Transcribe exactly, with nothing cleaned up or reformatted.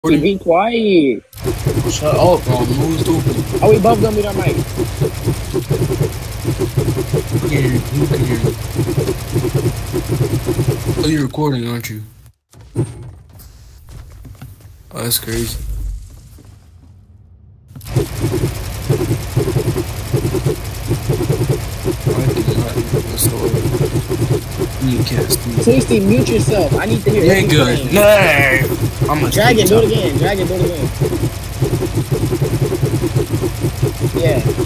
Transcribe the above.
Be quiet. Shut up, bro. Move stupid. Oh, we both gonna be on mic. You can hear you. Can hear you. Oh, you're recording, aren't you? Oh, that's crazy. sixty, mute yourself. I need to hear it. Good. No. I'm gonna drag it, do it again. Drag it, do it again. Yeah.